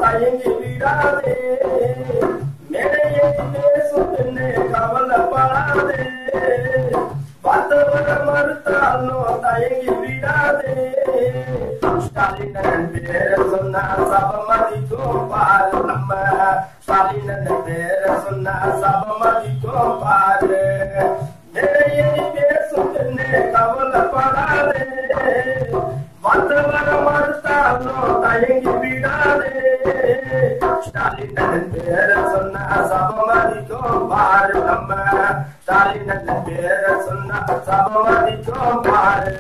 தயங்கி விடாதே நிறைய பேசுன்னு கவலைப்படாதே பார்த்தவர மறுத்தாலும் தயங்கி விடாதே ஸ்டாலின் பேர சொன்னா சபமதிக்கும் பாரு நம்ம ஸ்டாலின் பேர சொன்னா சபமதிக்கும் பாரு நிறைய பேசுன்னு கவலைப்படாதே பார்த்தவர மறுத்தாலும் தயங்கி விடாதே ஸ்டாலின் பேர சொன்னா சபமதிக்கும் பாரு நம்ம ஸ்டாலின் பேர சொன்னா சபமதிக்கும் பாரு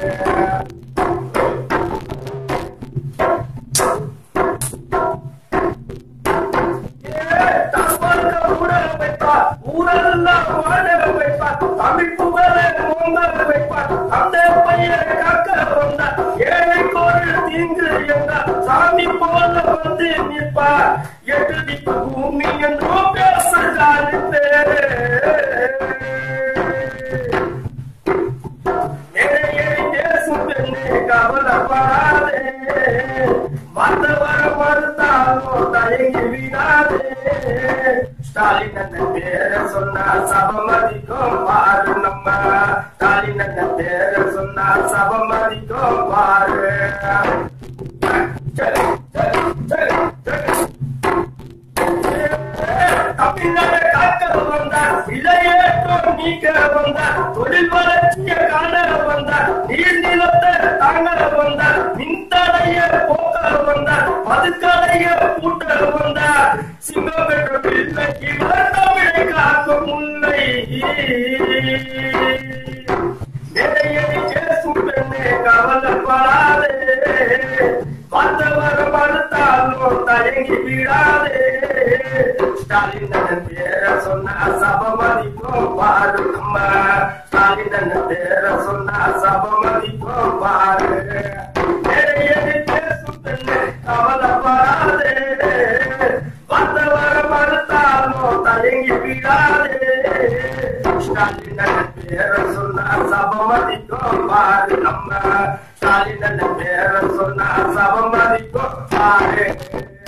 ஊரெல்லாம் வாழ வைப்பார் தமிழ் புகழை ஓங்க வைப்பார் அந்த பையன் காக்க வந்தார் ஏழை கோயில் தீங்கு என்றார் சாமி போல வந்து நிற்பார் எட்டு பூமி என்றோ பேசுகிறாரு பேசும் பெண்ணே கவலைப்படாதே வந்தவர மறுத்தாலும் தயங்கி விடாதே ஸ்டாலின் பேர சொன்னா சபமதிக்கும் பாரு நம்ம ஸ்டாலின் பேர சொன்னா சபமதிக்கும் பாரு தமிழ்நாடு காக்க வந்தார் இளையேற்றம் நீக்க வந்தார் தொழில் வளர்ச்சியை காண வந்தார் நீர் நிலத்தை தாங்க வந்தார் மின்தடைய போக்க வந்தார் மதுக்கடைய கூட்ட வந்தார் சிங்கம் பெற்ற பிள்ளைக்கு தமிழை காக்கும் முல்லை எதையடி பேசும் பெண்ணே கவலைப்படாதே வந்தவர மறுத்தாலும் தயங்கி விடாதே ஸ்டாலின் பேர சொன்னா சபமதிக்கும் பாரு நம்ம ஸ்டாலின் பேர சொன்னா சபமதிக்கும் பாரு எதையடி பேசும் பெண்ணே கவலைப்படாதே வந்தவர மறுத்தாலும் தயங்கி விடாதே ஸ்டாலின் பேர சொன்னா சபமதிக்கும் பாரு நம்ம ஸ்டாலின் பேர சொன்னா சபமதிக்கும் பாரு